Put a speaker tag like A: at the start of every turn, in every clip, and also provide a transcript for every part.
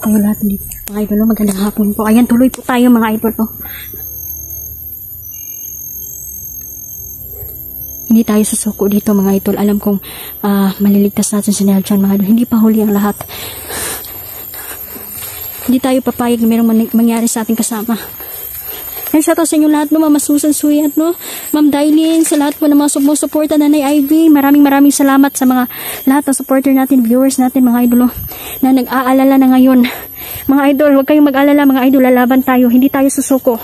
A: kayo lahat dito. Mga idol, magandang hapon po. Ayan, tuloy po tayo mga idol. Hindi tayo susuko dito mga idol. Alam kong maliligtas natin si Neljan mga idol. Hindi pa huli ang lahat. Hindi tayo papayag na mayroong mangyari sa ating kasama. And sa to sa inyo lahat, no, Mama Susan Suyat, no, Ma'am Dailin, sa lahat po ng mga sumusuporta, Nanay Ivy, maraming salamat sa mga lahat ng supporter natin, viewers natin, mga idol, no, na nag-aalala na ngayon. Mga idol, huwag kayong mag-alala, mga idol, lalaban tayo, hindi tayo susuko.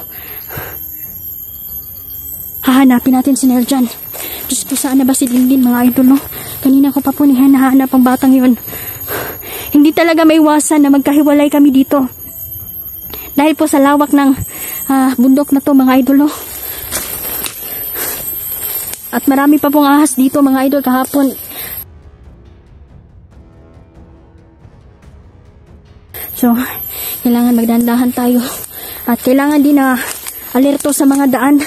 A: Hahanapin natin si Neljan. Diyos po, saan na ba si Dindin, mga idol, no? Kanina ko pa po nahanap ang batang yun. Hindi talaga maiwasan na magkahiwalay kami dito. Dahil po sa lawak ng bundok na to mga idol, no? At marami pa pong ahas dito mga idol kahapon. So, kailangan magdandahan tayo. At kailangan din na alerto sa mga daan.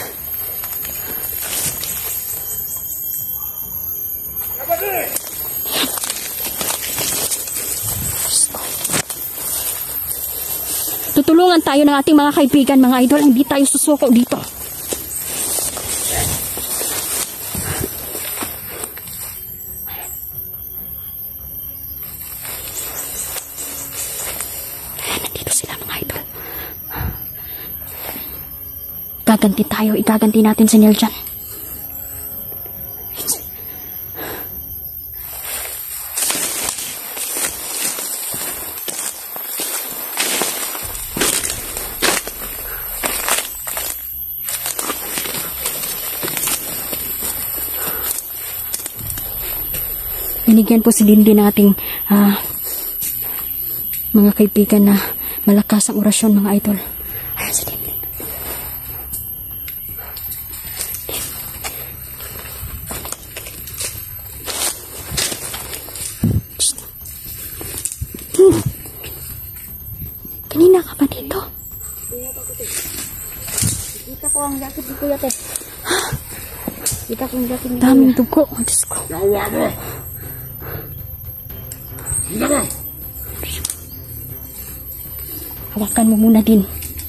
A: Tutulungan tayo ng ating mga kaibigan, mga idol. Hindi tayo susuko dito. Nandito sila, mga idol. Gaganti tayo. Igaganti natin si Neljan. Binigyan po si Lindy ng ating mga kaibigan na malakas ang orasyon, mga idol. Ayan si Lindy. Kanina ka pa dito? Kita ko ang jacket ni Kuya, te. Kita ko ang jacket ni Kuya. Daming dugo. Diyos ko.
B: Yawa mo! Hindi ba?
A: Hawakan mo muna din.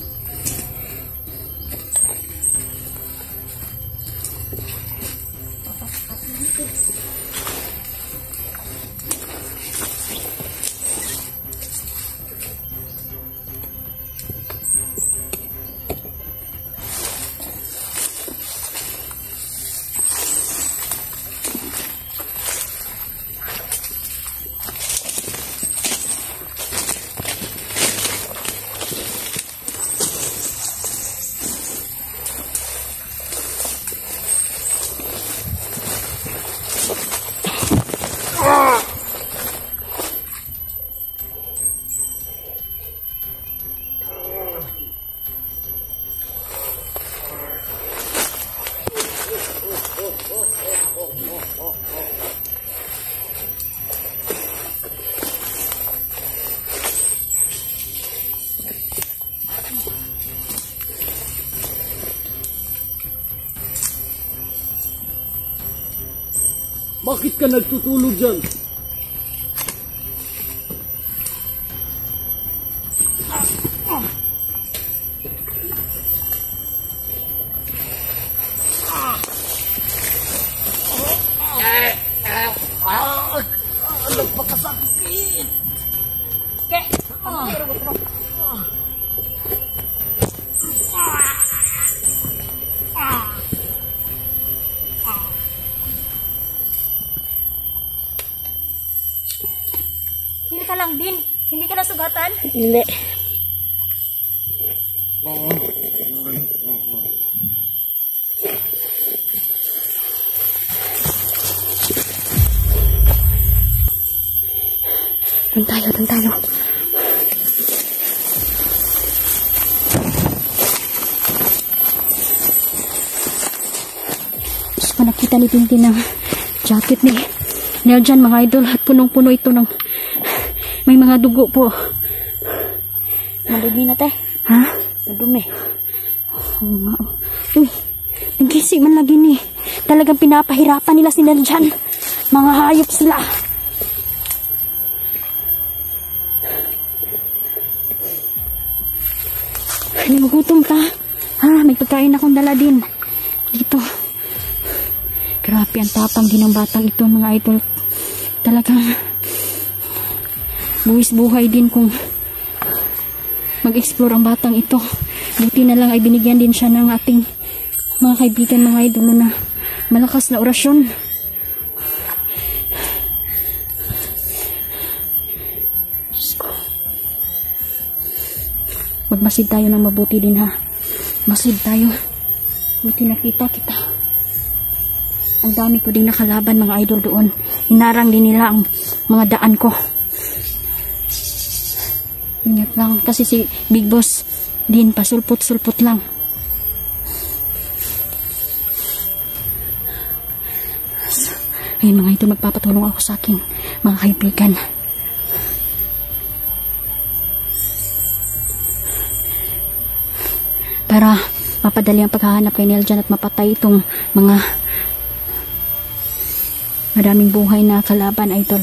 B: Bakit ka nagtutulog dyan?
A: Napakasakit. Okay. Hindi ka lang din. Hindi ka nasugatan?
C: Hindi.
A: Doon tayo. Gusto ko nakita ni Tintin ng jacket ni Neljan, mga idol. At punong-puno ito ng may mga dugo po.
C: Madumi na, te.
A: Ha?
C: Madumi.
A: Oo nga. Uy, nagisi man lagi ni. Talagang pinapahirapan nila si Neljan. Mga hayop sila. Nagugutom ka? Ha? May pagkain akong dala din. Dito. Grabe ang tapang din ng batang ito, mga idol. Talagang buwis buhay din kung mag-explore ang batang ito. Buti na lang ay binigyan din siya ng ating mga kaibigan, mga idol, na malakas na orasyon. Magmasid tayo ng mabuti din, ha. Masid tayo. Buti nakita kita. Ang dami ko din nakalaban, mga idol, doon. Hinarang din nila ang mga daan ko. Ingat lang. Kasi si Big Boss din pasulpot-sulpot lang. Ayun, mga idol, magpapatulong ako sa aking mga kaibigan. Para mapadali ang paghahanap kay Nel dyan at mapatay itong mga maraming buhay na kalaban, idol.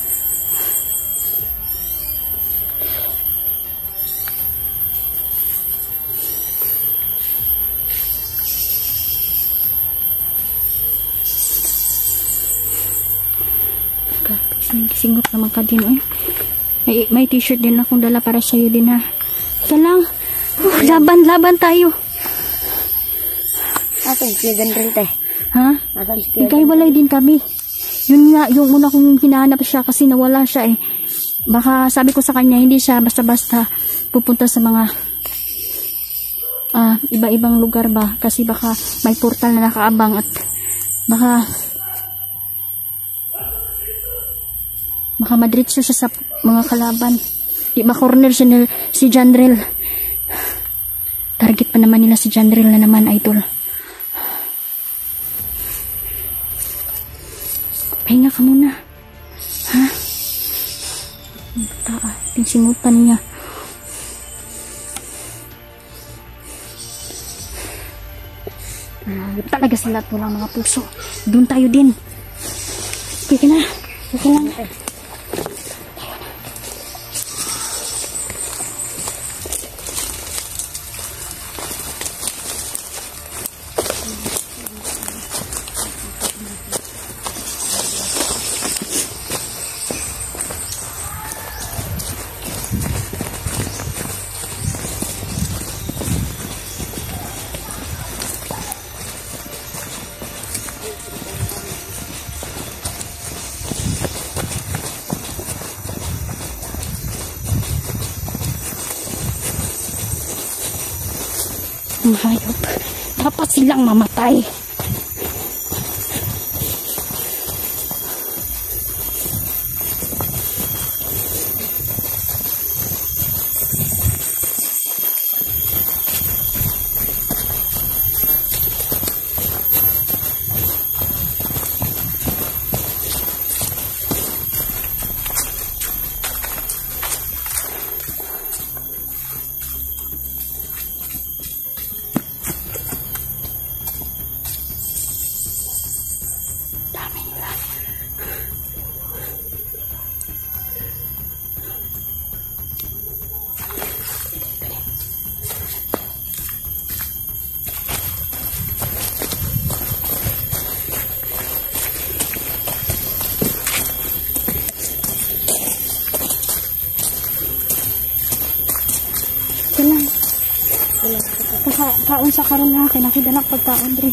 A: Singot naman ka din, eh. May t-shirt din akong dala para sa'yo din, ha. Ika lang. Laban tayo.
C: Asan si Jandrel, te?
A: Ha?
C: Asan si Kuya?
A: Ikaiwalay din kami. Yun nga, yung una kong hinahanap siya kasi nawala siya, eh. Baka sabi ko sa kanya, hindi siya basta-basta pupunta sa mga iba-ibang lugar ba. Kasi baka may portal na nakaabang at baka madiretso siya sa mga kalaban. Di ba corner siya si Jandrel? Target pa naman nila si Jandrel na naman, idol. Pahinga ka muna. Ha? Singutan niya. Talaga sila tulang mga puso. Doon tayo din. Okay na. Okay lang. Ang hayop. Dapat silang mamatay. Kaon sa karon na, kinakidala pagkaon rin.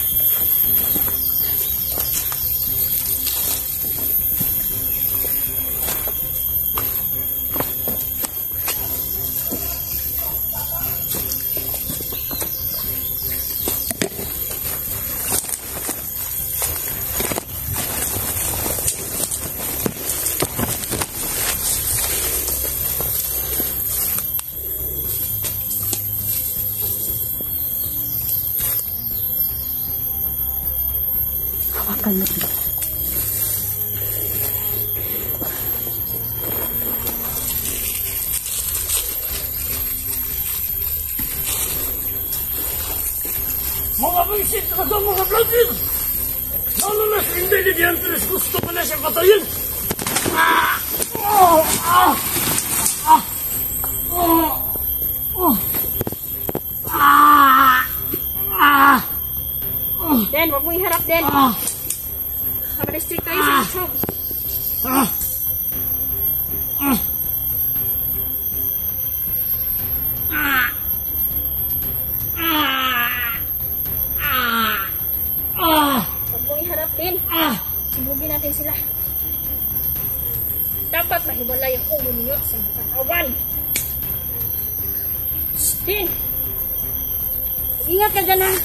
A: Hawakan mo ito.
B: Mga bisit na sa mga vlogger! Lalo na sa hindi ni Diantres gusto pa na siyang patayin!
A: Then, restrict tayo sa YouTube. Huwag mong iharapin. Sibugin natin sila. Dapat mahiwalay ang ulo ninyo sa mga katawan. Din. Ingat ka dyan ha.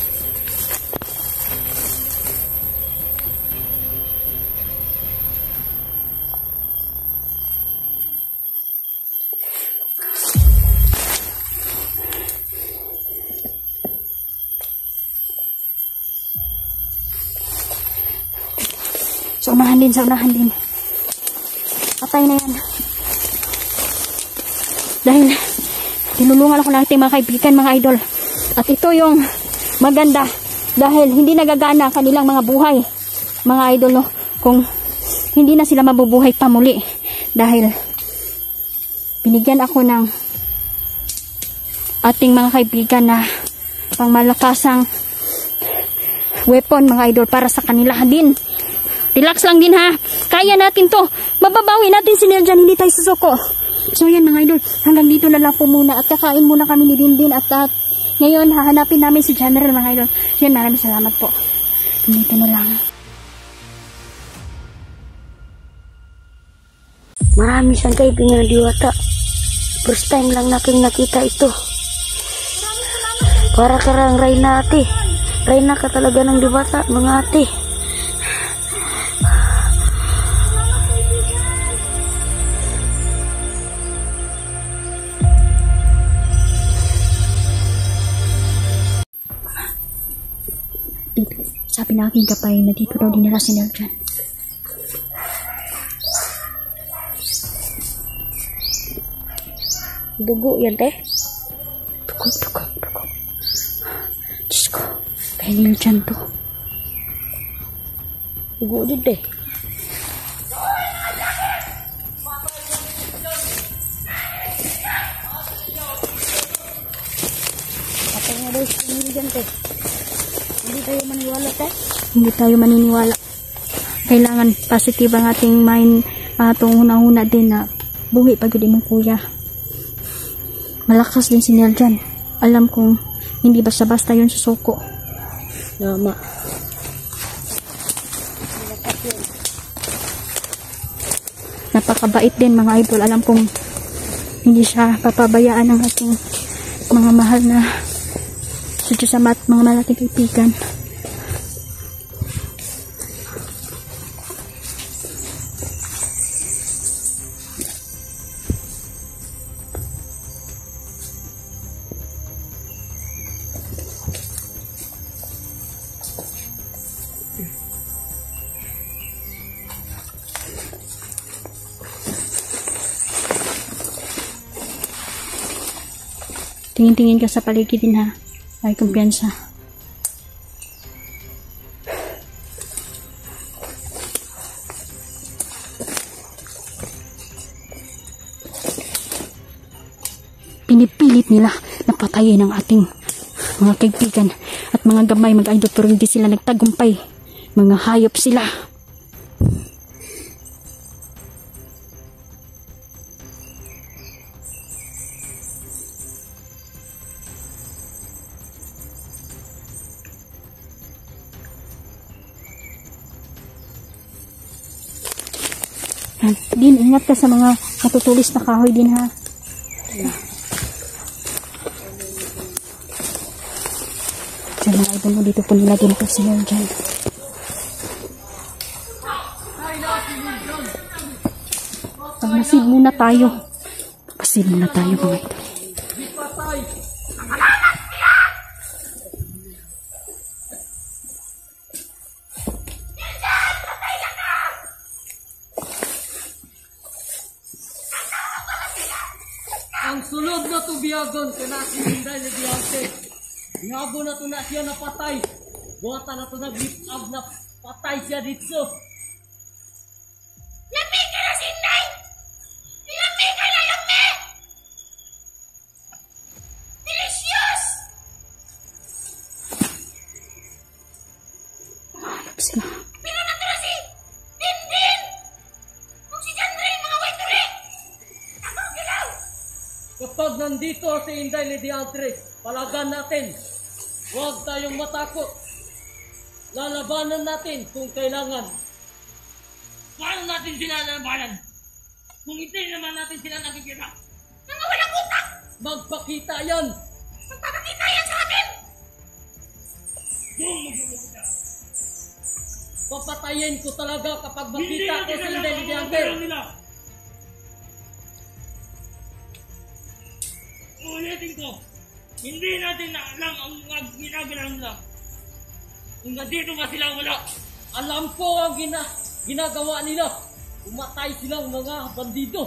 A: Sa unahan din. Patay na yan. Dahil tinulungan ako ng ating mga kaibigan, mga idol. At ito yung maganda. Dahil hindi nagagana kanilang mga buhay, mga idol, no? Kung hindi na sila mabubuhay pa muli. Dahil binigyan ako ng ating mga kaibigan na pangmalakasang weapon, mga idol, para sa kanila din. Relax lang din ha. Kaya natin to. Mababawi natin si Neljan. Hindi tayo susuko. So yan mga idol. Hanggang dito na lang po muna. At kakain muna kami ni Dindin. At ngayon hahanapin namin si General mga idol. Yan, maraming salamat po. Dito na lang.
C: Marami siyang kaibigan na diwata. First time lang natin nakita ito. Para karang Reyna ate. Reyna ka talaga ng diwata, mga ate.
A: Sabi na aking kapay na dito daw dinala si Neljan.
C: Dugo yan, te.
A: Dugo. Diyos ko, kay Neljan to.
C: Dugo din, te. Patay nga daw si Neljan, te. Hindi tayo maniwala, te.
A: Hindi tayo maniniwala. Kailangan positive ang ating mind. Itong huna-huna din na buhi pag hindi mo kuya. Malakas din si Neljan. Alam kong hindi basta-basta yun susuko.
C: Tama.
A: Napakabait din mga idol. Alam kong hindi siya papabayaan ng ating mga mahal na sujusamat, mga malaking kaibigan. Tingin-tingin ka sa paligid din ha. Ay kumpiyansa. Pinipilit nila na patayin ang ating mga kaibigan at mga gamay mag-idol pero hindi sila nagtagumpay. Mga hayop sila. Din, ingat ka sa mga matutulis na kahoy din ha. Sa mga idol mo dito po nila din po sila dyan. Pagmasid muna tayo. Pagmasid muna tayo mga idol.
B: Ang sunod na tubiyagon kana si Inday na Diante. Ngabo na to na siya napatay. Buhatan na to na beat up na patay siya dito.
D: Lamig ka na si Inday! Lamig ka na lamig! Delicious!
A: sila.
D: Pero natira si Dindin! Kung si Janre, mga waitore! Ako gilaw!
B: Kapag nandito si Inday Lady Andres, palagan natin. Huwag tayong matakot. Lalabanan natin kung kailangan.
E: Paano natin sila nalabanan? Kung hindi naman natin sila nakikita.
D: Mga walang utak!
B: Magpakita yan!
D: Magpapakita yan sa atin!
E: Doon magpapakita.
B: Papatayin ko talaga kapag
E: Hindi
B: makita ko
E: natin
B: si
E: alam
B: Inday
E: ang
B: Lady
E: mga
B: Andres.
E: galaw nila. Ulitin ko. Hindi natin na alam ang mga ginagalaw nila. Kung nandito ba sila wala.
B: Alam ko ang ginagawa nila. Umatay silang mga bandido.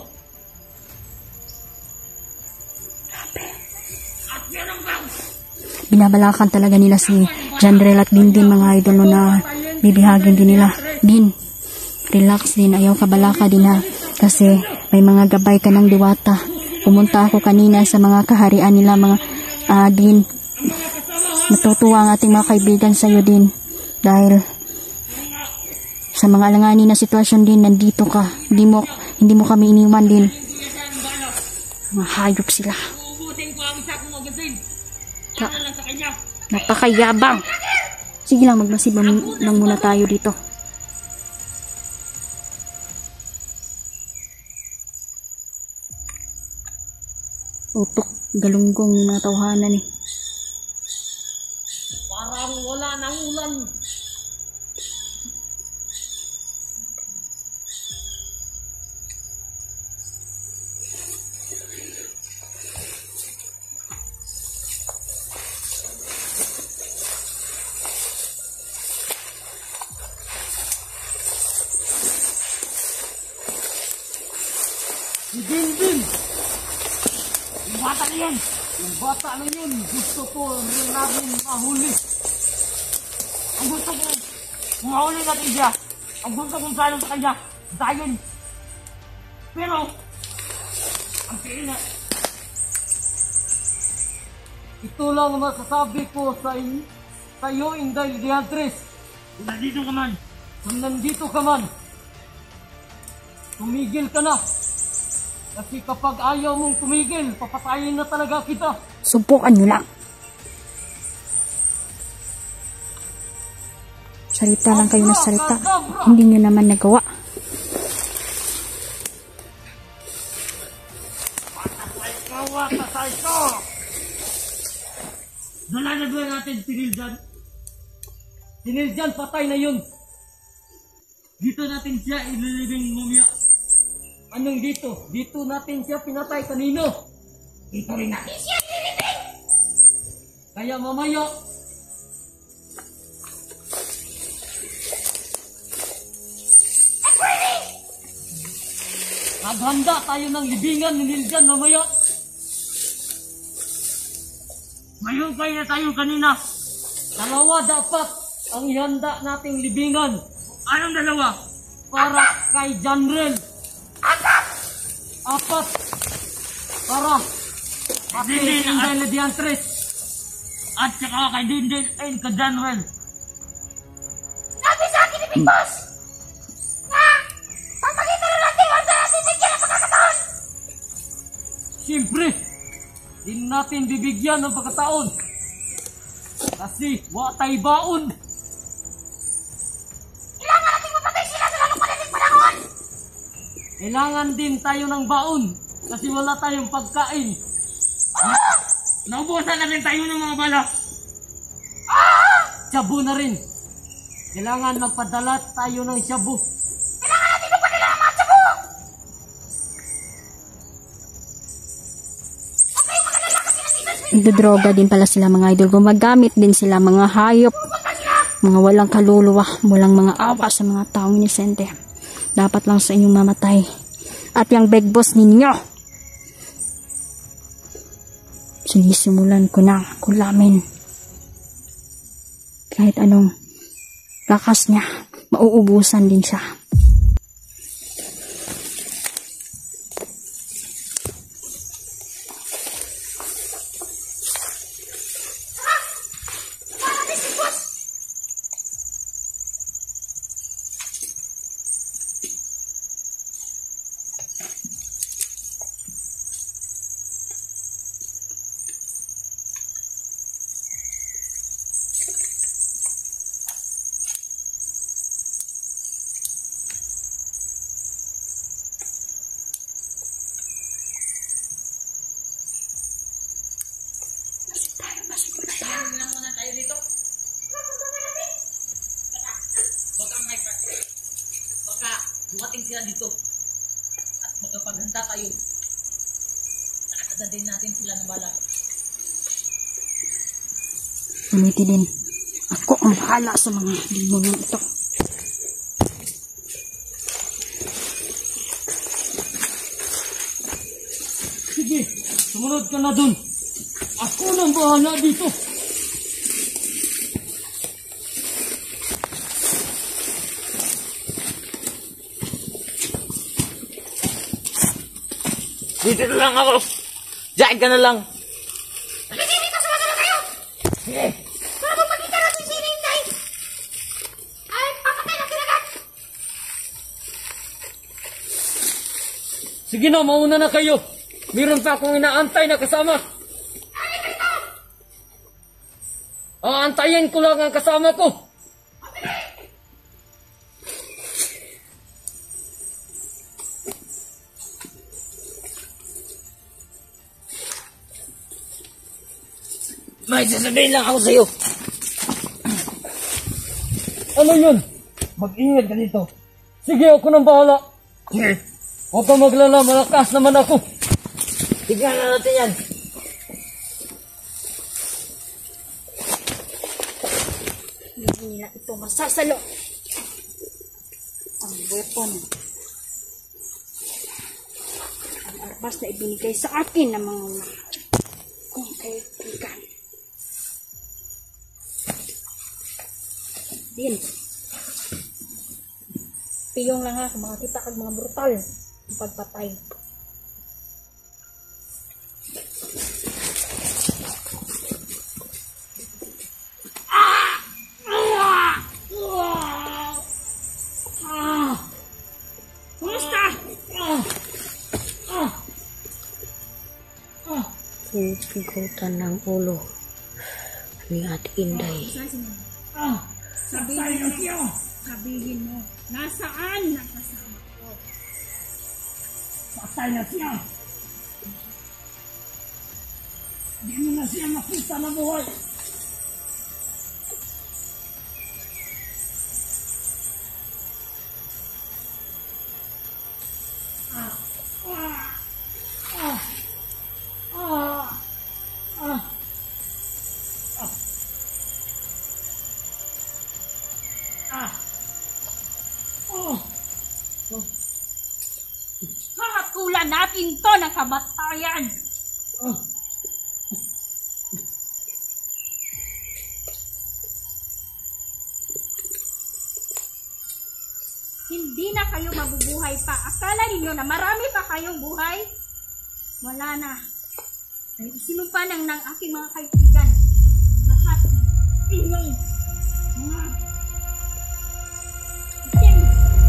E: At yan ang bang.
A: Binabalakan talaga nila si Janrel at Dindin, mga idol, no, na bibihagin din nila. Din, relax din, ayaw ka balaka din ha, kasi may mga gabay ka ng diwata. Pumunta ako kanina sa mga kaharian nila, mga Din, natutuwa ang ating mga kaibigan sa iyo din, dahil sa mga alanganin na sitwasyon din, nandito ka, hindi mo kami iniwan din. Mga hayop sila.
E: Uubusin ko ang isa kong magasin.
A: Ta-
E: Ano lang sa kanya.
A: Napakayabang. Sige lang, magmasib lang muna tayo dito. Utok, galunggong yung mga tawhanan eh.
B: Parang wala nang ulan. Si Dindin!
E: Yung bata na yan.
B: Yung bata na yun, gusto ko rin namin mahuli.
E: Ang gusto ko, kung mahuli natin siya, ang gusto kong salong sa kanya, dayon. Pero, ang pila,
B: Ito lang ang masasabi ko sa iyo, Inday Lady Andres.
E: kung nandito ka man,
B: Kung nandito ka man, tumigil ka na. Kasi kapag ayaw mong tumigil, papatayin na talaga kita.
A: Subukan nyo lang. Salita lang kayo na salita. Hindi nyo naman nagawa.
E: kawa ka sa ito. Nalalagyan natin si Niljan.
B: Si Niljan, patay na yun.
E: Dito natin siya ililibing mumya.
B: Anong dito? Dito natin siya pinatay kanino.
E: Dito rin natin siya.
B: Kaya mamaya, naghanda tayo ng libingan ni Niljan mamaya.
E: Mayukay na tayo kanina.
B: Dalawa dapat ang ihanda nating libingan
E: Anong dalawa?
B: para kay Janrel. Apat para kay
E: Dindin
B: Inday Lady Andres.
E: at saka kay Dindin and kay Janrel.
D: Sabi sa akin ni Big Boss! Na! Pagpakita na natin, wala natin bigyan ng pagkakataon!
B: Siyempre, din natin bibigyan ng pagkataon. Kasi watay baon.
D: Kailangan natin mapatay sila sa lalong panaling panahon!
B: Kailangan din tayo ng baon kasi wala tayong pagkain.
E: Naubusan na rin tayo ng mga bala.
B: Shabu na rin. Kailangan magpadala tayo ng shabu.
D: Kailangan natin magpadala ng mga tsabu!
A: Nagdodroga din pala sila, mga idol. Gumagamit din sila, mga hayop. Mga walang kaluluwa. Walang mga awa sa mga taong inisente. Dapat lang sa inyong mamatay. At yung big boss ninyo, sinisimulan ko na kulamin. Kahit anong lakas niya, mauubusan din siya.
E: natin sila ng bala.
A: Umiti din. Ako ang bahala sa mga demonyo ito.
B: Sige, sumunod ka na dun. Ako nang bahala dito.
E: Dito na lang ako. Diyan ka na lang.
D: Dito, sumunod na kayo!
E: Sige.
D: Para magpakita natin si Inday! Ay, papatay na kinagat!
B: Sige na, mauna na kayo. Meron pa akong inaantay na kasama. Aantayin ko lang ang kasama ko.
E: May sasabihin lang ako sa'yo.
B: Ano yun? Mag-ingat ka dito. Sige, ako nang bahala.
E: Sige.
B: Huwag kang maglala, malakas naman ako.
E: Tignan na natin yan.
A: Hindi nila ito masasalo. Ang weapon. Ang armas na ibinigay sa akin ng mga kong kaibigan. Din. Piyong lang ha, mga kita kag mga brutal. Pagpatay.
C: Pigutan ng ulo ni Ate Inday.
A: Sabihin mo, nasaan ang kasama ko?
B: Patay na siya. Hindi mo na siya makita na buhay.
A: Hahatulan natin to ng kamatayan. Hindi na kayo mabubuhay pa. Akala ninyo na marami pa kayong buhay? Wala na. Dahil sinumpa ng aking mga kaibigan. Lahat inyong mga itim.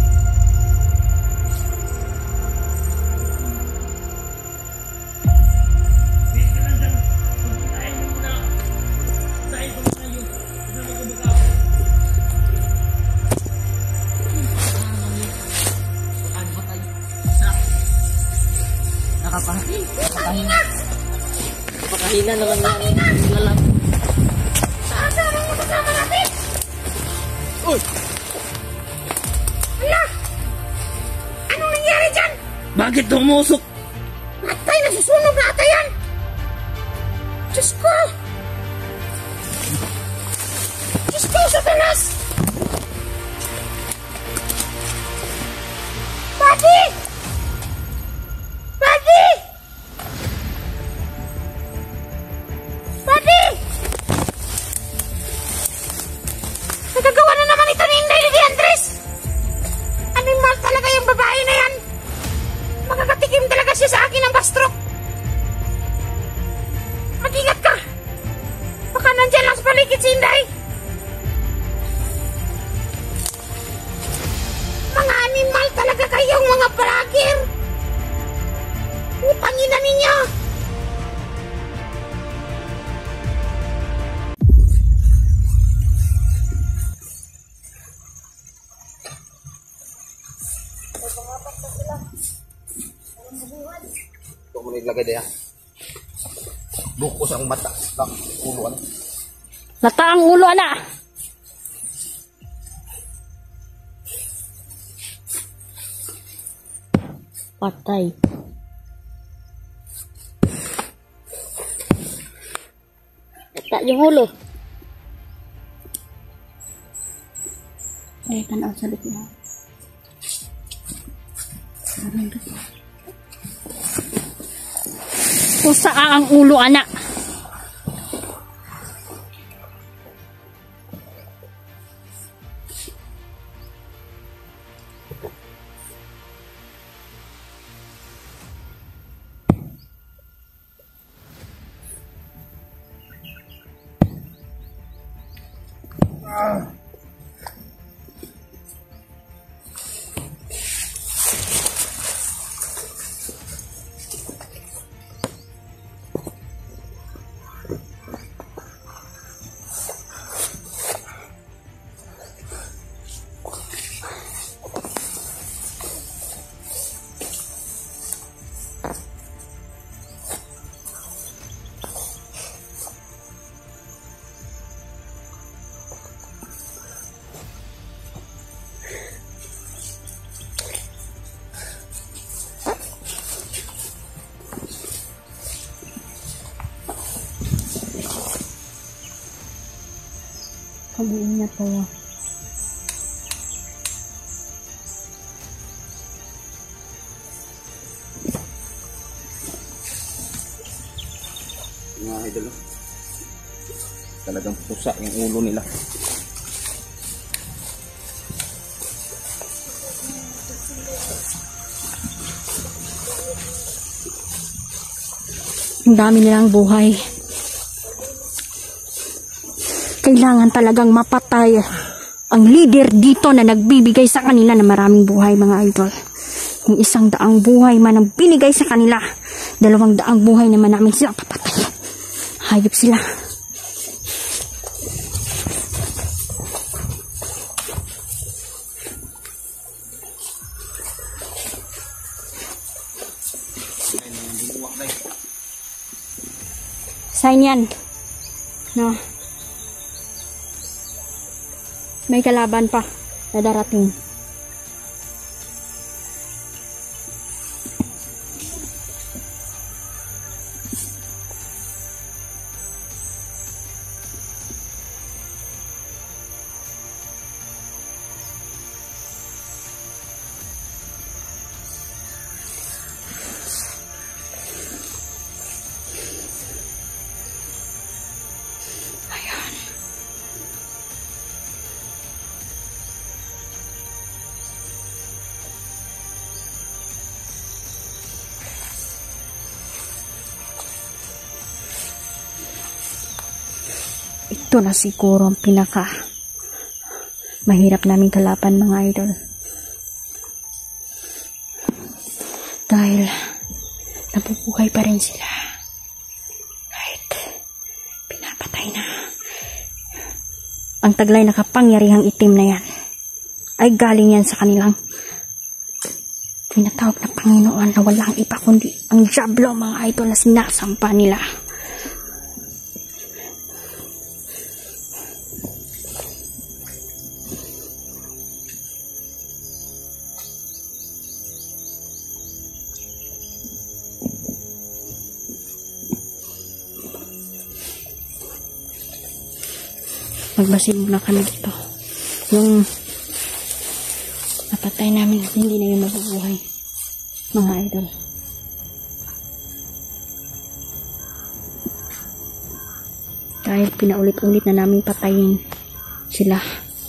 E: Napakahina naman yan. Lalang.
D: Saan ang kasama natin?
E: Uy!
D: Hala! Anong nangyari dyan?
E: Bakit tumusok?
D: Atay, nasusunog na ata yan! Diyos ko! Diyos ko, Satanas! Buddy! Buddy! Buddy! Nagagawa na naman ito ni Inday ni Andres! Animal talaga yung babae na yan! Makakatikim talaga siya sa akin ng bastrok! Mag-ingat ka! Baka nandyan lang sa paligid si Inday! Mga animal talaga kayong mga vlogger! Utangin na ninyo!
E: Ito mo naglagay na yan. Bukos ang mata. Lang, ulo ano.
A: Lata ang ulo, ana! Patay.
C: Tak yung ulo.
A: Eh, tanaw sa likod na. Pusa ang ulo, anak. Pag-iingat kayo.
F: Mga idol, talagang pusa yung ulo nila.
A: Ang dami nilang buhay. Kailangan talagang mapatay ang leader dito na nagbibigay sa kanila ng maraming buhay, mga idol. Kung 100 buhay man ang binigay sa kanila, 200 buhay naman namin sila papatay. Hayop sila. Sign yan. No. May kalaban pa na darating. Ito na siguro ang pinaka mahirap naming kalaban, mga idol. Dahil nabubuhay pa rin sila. Kahit pinapatay na. Ang taglay na kapangyarihang itim na yan ay galing yan sa kanilang tinatawag na Panginoon na walang iba kundi ang Diablo, mga idol, na sinasampa nila. Magbasin muna kami dito. Yung napatay namin, hindi na yung mabubuhay, mga idol. Dahil pinaulit-ulit na namin patayin sila.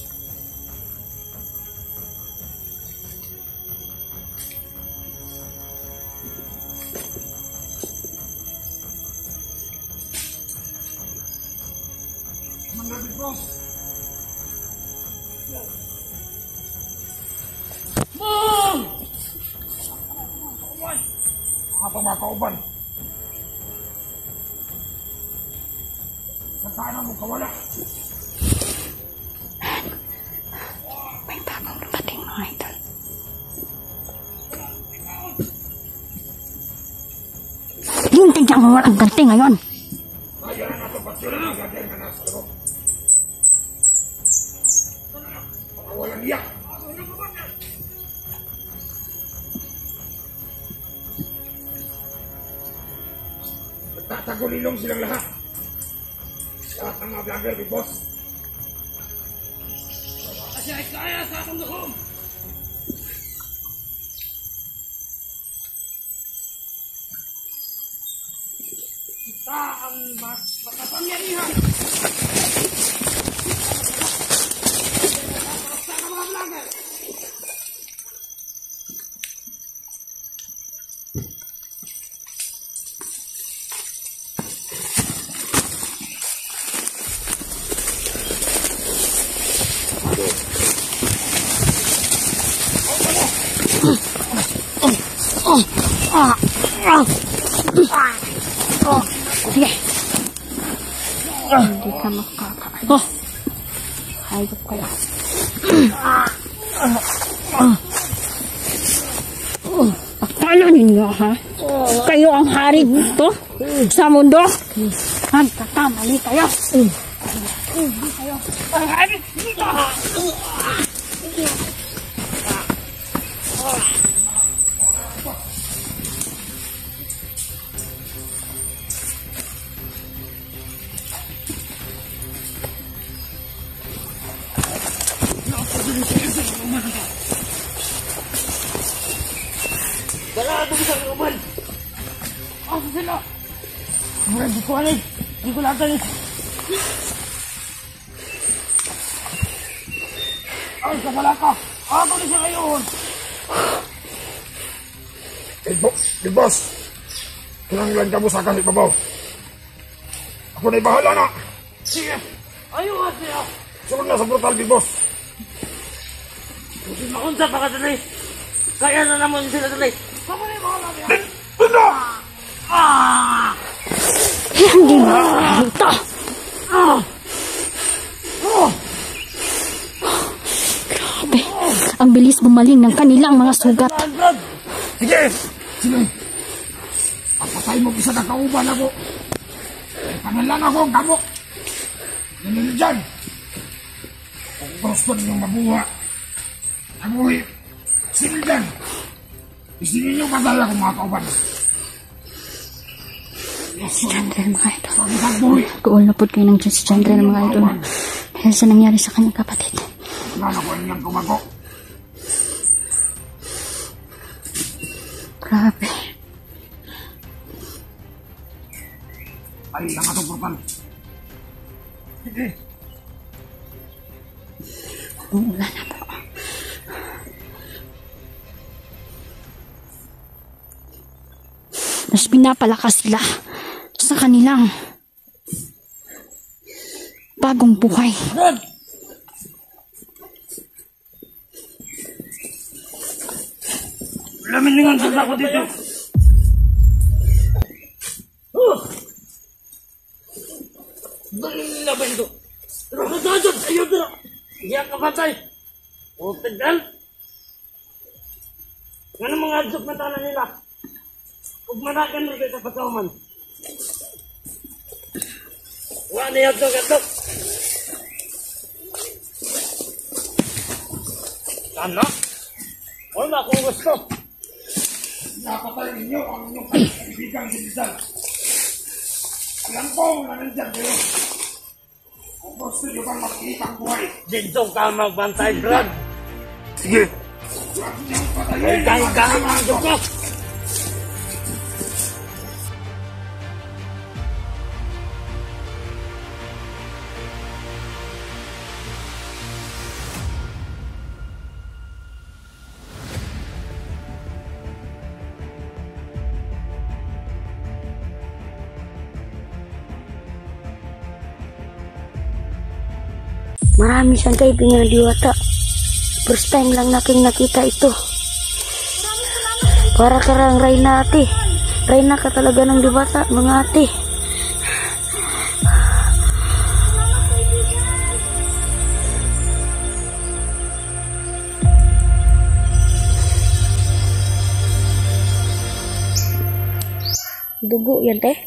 E: Apa mga kauban? Nasaan mo kawala?
A: May bagong dumating, mga idol. Hintay niya ang walang ganti ngayon.
E: Ayan na ito, ba't yun ang gagawin na nasa loob? Walang iyak. Tatagulilong silang lahat.
G: Lahat ng mga vlogger, Big Boss.
B: Kasi ay kaya sa akong loob. Kita ang makapangyarihan. Sa mga vlogger.
A: Sige. Hindi ka makakaano. Hayop ka lang. Akala ninyo, ha? Kayo ang hari dito sa mundo? Magkakamali kayo.
E: Sarado ko sa inuman. Asa sila? Hindi ko alam. Hindi ko latan. Ay, kapala ka. Ako na siya ngayon.
G: Big Boss. Kinanglan ka mo sa kahit babaw. Ako na'y bahala na.
E: Sige. Ayun siya.
G: Sunod na sa brutal, Big Boss.
E: Hindi makunsa pa ka tuloy. Kaya na naman sila tuloy. Ako na yung bahala niya.
G: Tunda!
A: Hindi mo ito. Grabe. Ang bilis bumaling ng kanilang mga sugat.
G: Sige! Sige! Papatay mo isa na kauban ako. Panalan ako ang kamo. Ganun dyan. Kung gusto ninyong mabuha, nabuhi, sige dyan. Isingin niyo patay ako mga kauban.
A: Si Chandra mga idol. Kuul na po kayo ng Diyos si Chandra ng mga idol. Dahil sa nangyari sa kanyang kapatid.
G: Wala ko niyang kumago.
A: Grabe.
G: Ay, lang atong portal. Sige.
A: Umuulan na po. Mas pinapalakas sila sa kanilang bagong buhay.
E: Lamin ningan sa ako dito. Dali na ba ito? Pero kadadot sa'yo dito. Iyak ka patay. O tagal. Nga mga adjok na tanan nila. Huwag manakan mo kayo sa pagkauman. Wala na yung adjok. Ano? Wala akong gusto.
G: Napatay ninyo ang inyong kaibigang si Rizal. Alam ko na nandyan kayo. Kung gusto nyo bang makikita ang buhay.
E: Dito ka magbantay, Brad.
G: Sige. Huwag niyang patayin.
E: Kaya ang dugo.
C: Marami siyang kaibigan diwata. First time lang naking nakita ito. Para karang Reyna ate. Reyna ka talaga ng diwata, mga ate. Dugo yan, te.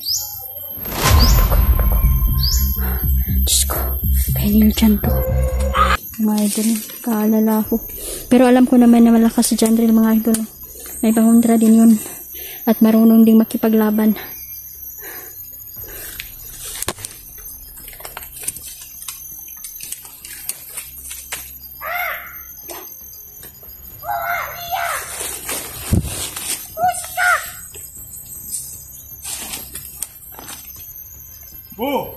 A: Diyos ko, penil dyan to. Mga idol, kaalala ko. Pero alam ko naman na malakas si Jandril, mga idol. May pangundra din yun. At marunong ding makipaglaban.
G: Oh!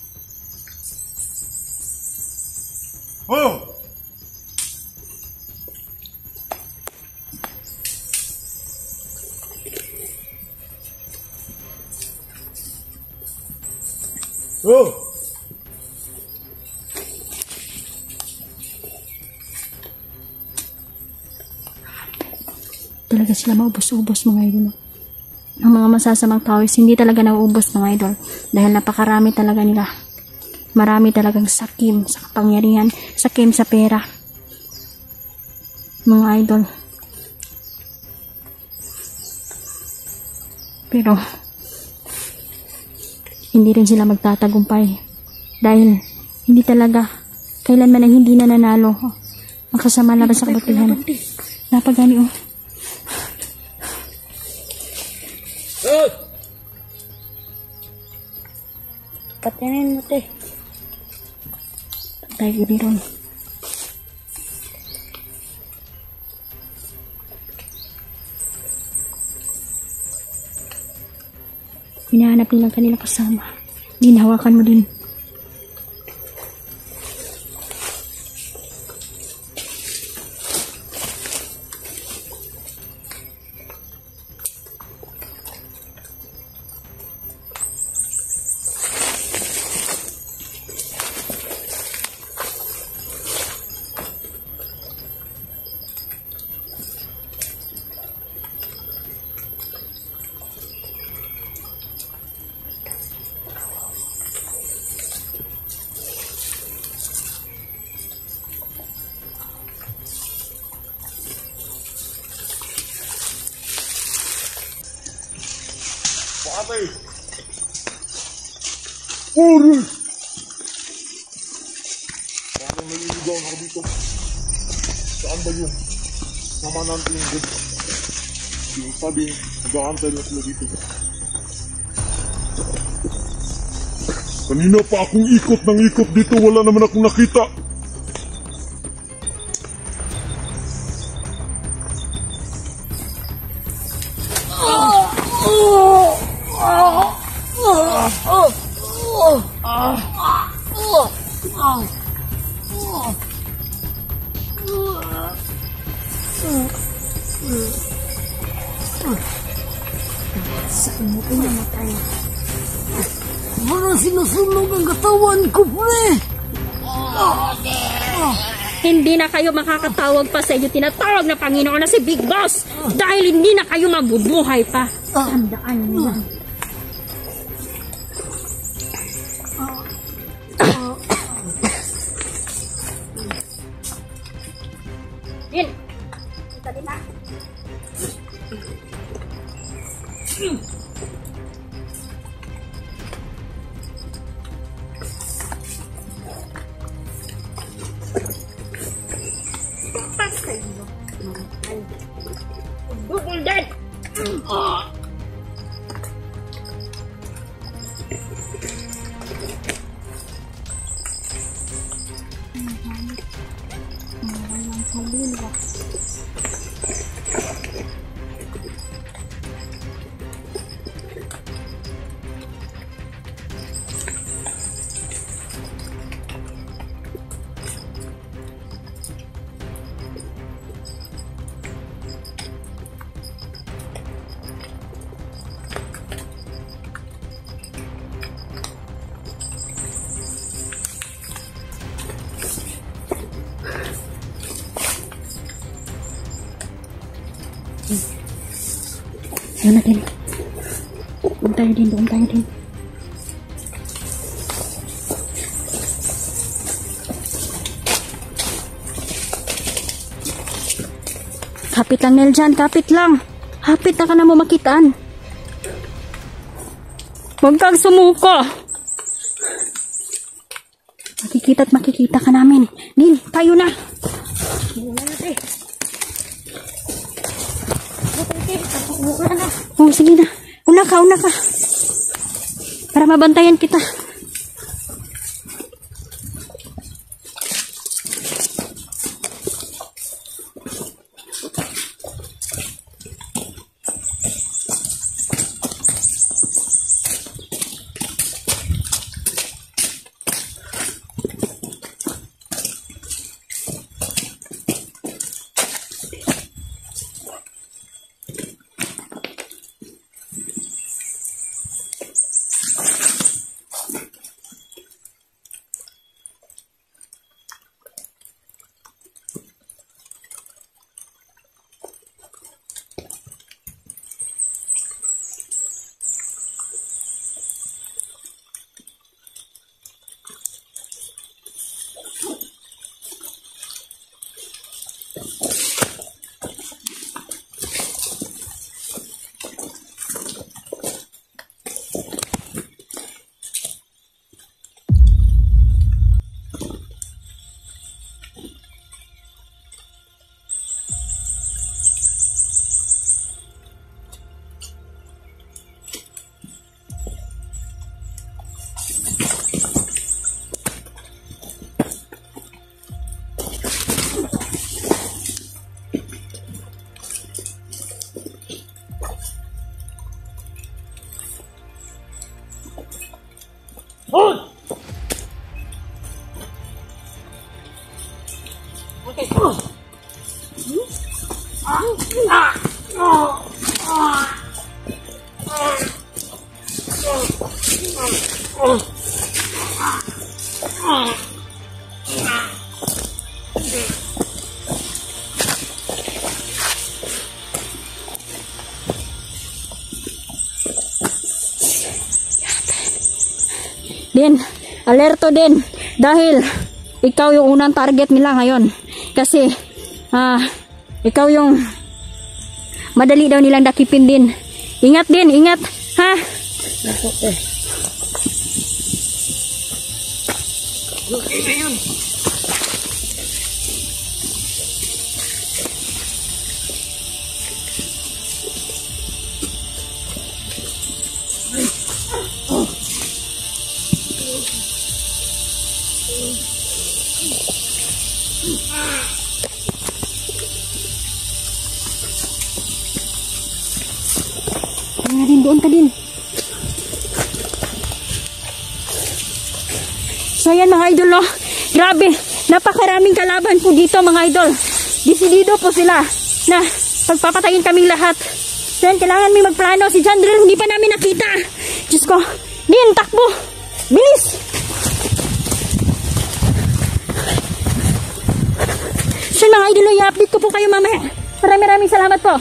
G: Oh! Oh!
A: Talaga sila maubos-ubos mga idol. Ang mga masasamang tao is hindi talaga nauubos mga idol. Dahil napakarami talaga nila. Marami talagang sakim sa kapangyarihan, sakim sa pera. Mga idol. Pero hindi rin sila magtatagumpay. Dahil hindi talaga kailanman ay hindi na nanalo. Ang kasama laban sa kabutihan. Napagani oh.
C: Patinin mo, te.
A: Tayo gini ron. Hinahanap nilang kanilang kasama. Hinahawakan mo din.
G: Ate! Uri! Parang naliligaw na ako dito. Saan ba yung naman natin yung good? Yung sabing, nag-aantay na sila dito. Kanina pa akong ikot ng ikot dito, wala naman akong nakita.
B: Parang sinusunog ang katawan ko, pre!
A: Hindi na kayo makakatawag pa sa inyo tinatawag na Panginoon na si Big Boss dahil hindi na kayo mabubuhay pa. Tandaan niyo yan. Din. Kita din na. Double dead! Doon natin. Doon tayo din, doon tayo din. Kapit lang, Nel, dyan. Kapit lang. Kapit na ka na mo makitaan. Huwag kang sumuko. Makikita at makikita ka namin. Nil, tayo na. Oh, sige na. Una ka, una ka. Para mabantayan kita.
E: Hold! Okay.
A: Din, alerto din. Dahil ikaw yung unang target nila ngayon. Kasi, ikaw yung madali daw nilang dakipin din. Ingat din, ingat. Ha?
E: Okay na yun.
A: Nga din, doon ka din. So yan mga idol, no? Grabe, napakaraming kalaban po dito mga idol. Desidido po sila na pagpapatayin kaming lahat. So yan, kailangan may magplano. Si Jandrel hindi pa namin nakita. Diyos ko, din, takbo. Bilis. So mga idol, i-update ko po kayo mamaya. Maraming salamat po.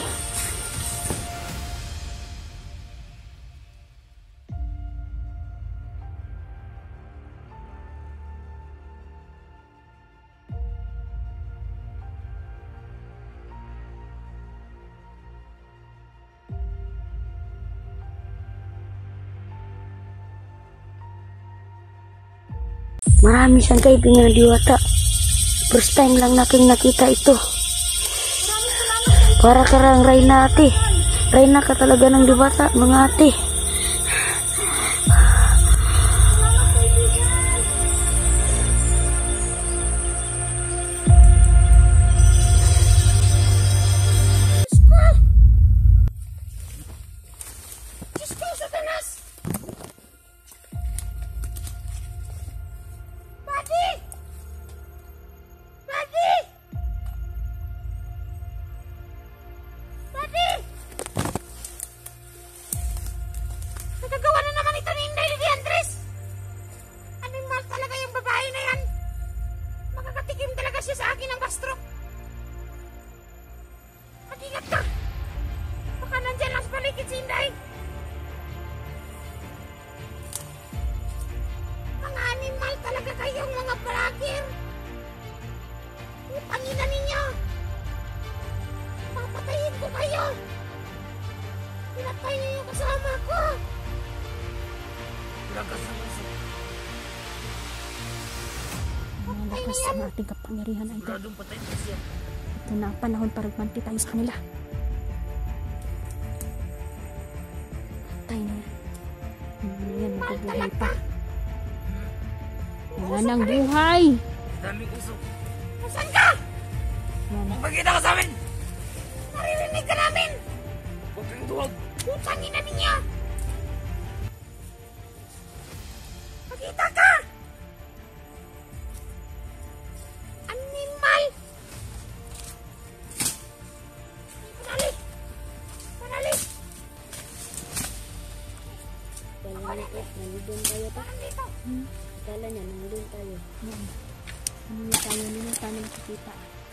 C: Marami siyang kaibigan na diwata. First time lang natin nakita ito. Para karang Reyna ate. Reyna ka talaga ng diwata, mga ate.
D: Nagagawa na naman ito ni Inday Lady Andres. Animal talaga yung babae na yan. Makakatikim talaga siya sa akin ng bastro. Mag-ingat ka. Baka nandyan lang sa paligid si Inday. Mga animal talaga kayong mga vlogger. Ipanginan ninyo. Papatayin ko kayo. Pinatay niyo yung kasama ko.
A: Malakas ang ating kapangyarihan, idol. Ito na ang panahon para magmanti tayo sa kanila. Patay na yan. Yan, magbubuhay pa. Wala nang buhay.
E: Daming usok.
D: Nasaan ka?
A: Yan.
E: Magpagkita ka sa amin!
D: Naririnig ka namin.
E: Huwag kang duwag.
D: Putangin na ninyo. Magkita ka. Animal. Manali. Manali.
C: Nandun tayo pa.
D: Parang dito.
C: Kala niya, nandun tayo.
A: Hindi tayo nakikita.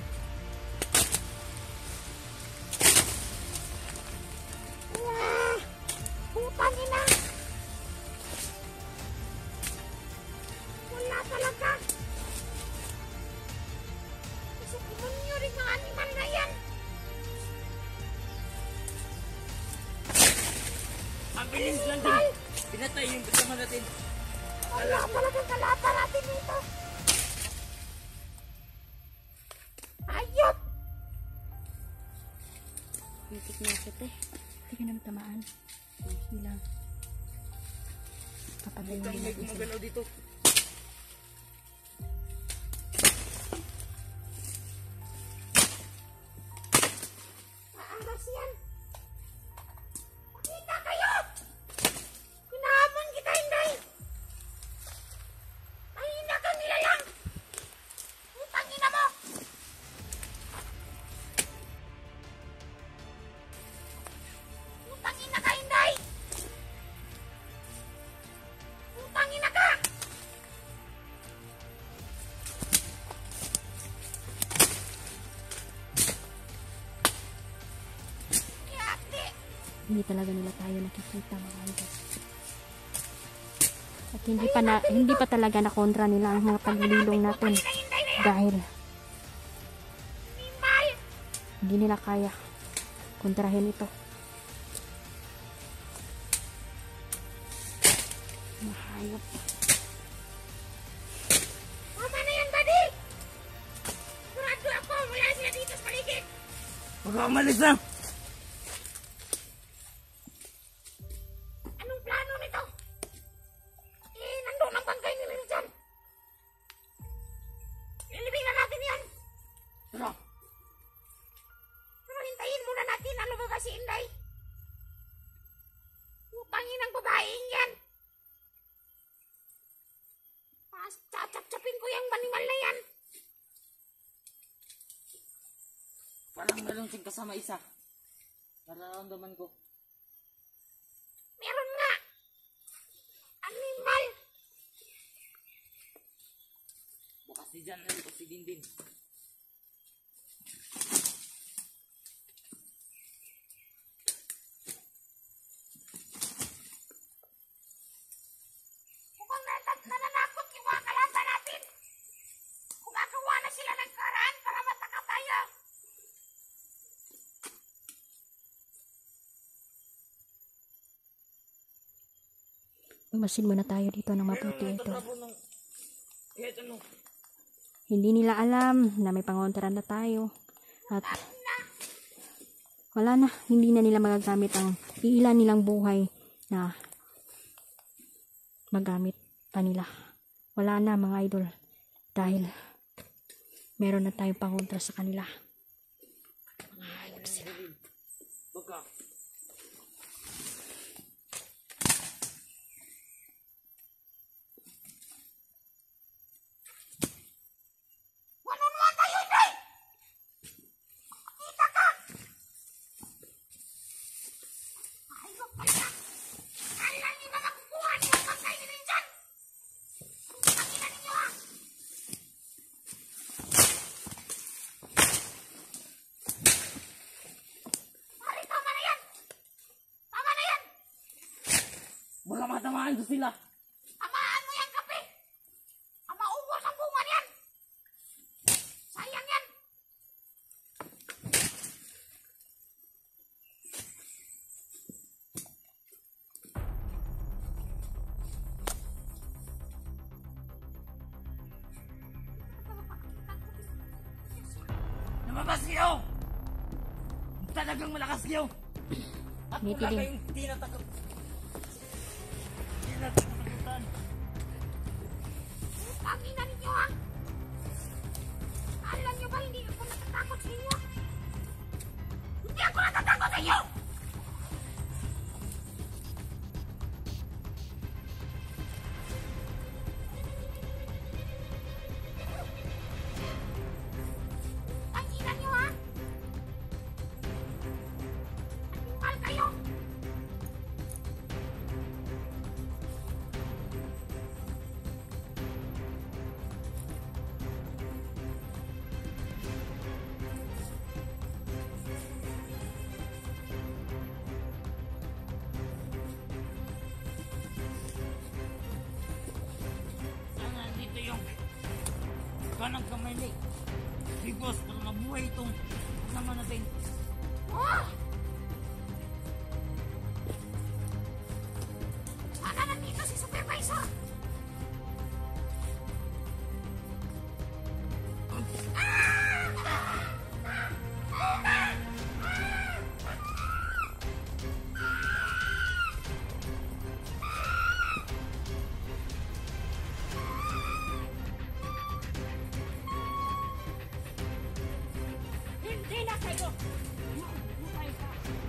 D: Putangin na. Wala talaga. Gusto ko nyo rin mga animal na yan.
E: Ang bilis lang din. Pinatay yung kasama natin.
D: Wala talagang kalapa natin dito. Ayop!
A: Pitik na siya, te. Hindi ka naman tamaan. Hindi lang. Papatayin din
E: May
A: natin sila.
E: gumagalaw dito.
D: Maangas yan. Makita kayo! Hinahamon kita, Inday.
A: Hindi talaga nila tayo nakikita, mga idol. At hindi pa talaga na kontra nila ang mga paglilong natin dahil hindi nila kaya kontrahin ito. Mahayop.
D: Tama na yan, buddy! Sigurado ako, wala sila dito sa paligid!
E: Huwag ka umalis na!
D: Anong plano nito? Nandun ang bangkay nila dyan. Ilibing na natin yan.
E: Tara!
D: Pero hintayin muna natin na lumabas si Inday. Utangin ang babaeng yan. Tsap-tsapin ko yung manimal na yan.
E: Parang meron sing kasama isa. Nararamdaman ko.
D: Meron nga. Animal.
E: Baka si Jan o si Dindin.
D: Mukhang nananakot yung mga kalaban natin. Gumagawa na sila ng karaan para mataka tayo.
A: Umasin muna tayo dito ng mabuti ito.
E: Kahit ano.
A: Hindi nila alam na may pangontra na tayo. At wala na, hindi na nila magagamit ang iilan nilang buhay na magamit pa nila. Wala na, mga idol, dahil meron na tayong pangontra sa kanila.
E: Baka.
D: Manunuan tayo, Inday! Kita ka! Ayok pala! Kala niyo na makukuha niyo ang bangkay nila dyan! Pakina ninyo, ha! Pare, tama na yan! Tama na yan!
E: Baka matamaan ko sila.
D: Tamaan mo yan, kape! Ang maubos ang bunga niyan! Sayang yan!
E: Lumabas kayo! Talagang malakas kayo! At
A: May
E: wala
A: tiling.
E: kayong tinatakot. Tinatakutan.
D: Pakina ninyo, ha! Alam niyo ba hindi ako natatakot sa inyo? Hindi ako natatakot sa inyo! Pakina niyo, ha! Animal kayo!
E: Sana dito yung kanang kamay ni Big Boss para mabuhay itong kasama natin.
D: Oh! Sana nandito si Supervisor! Hindi na kayo! Mabuhay ka!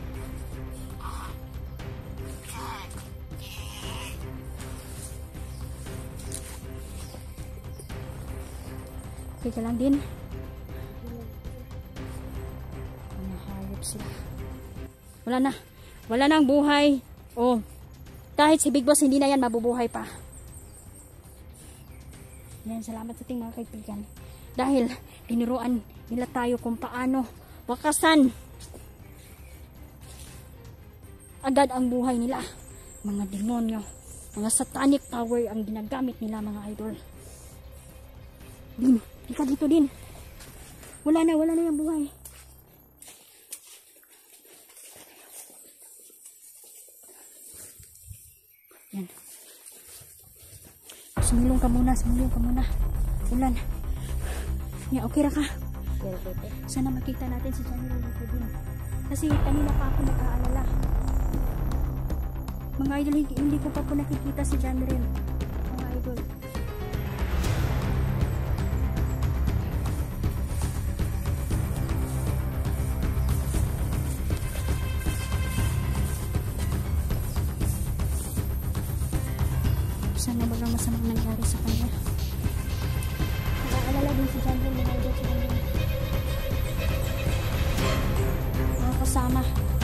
A: Teka lang din. Mahayop sila. Wala na. Wala na ang buhay. Oh. Kahit si Big Boss hindi na yan mabubuhay pa. Yan, salamat sa ating mga kaibigan. Dahil tinuruan nila tayo kung paano wakasan agad ang buhay nila. Mga demonyo, mga satanic power ang ginagamit nila mga idol. Din, ika dito din. Wala na yung buhay. Yan. Sumilong ka muna. Ulan. Yeah, okay ra ka? Sana makita natin si Janelle dito din. Kasi kanina pa ako nag-aalala. Mga idol, hindi ko pa po nakikita si Janelle. Mga idol. Sana bagang masamang nangyari sa kanya. Nag-aalala din si Janelle, mga idol, si Janelle. Mga kasama.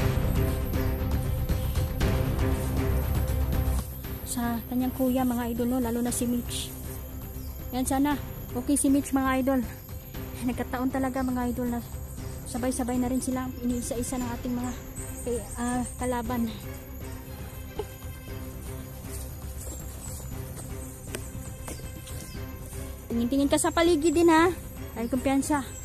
A: Sa kanyang kuya, mga idol, no? Lalo na si Mitch. Yan, sana okay si Mitch, mga idol. Nagkataon talaga, mga idol, na sabay-sabay na rin sila iniisa-isa ng ating mga kalaban. Tingin-tingin ka sa paligid din, ha? Ay kumpiyansa.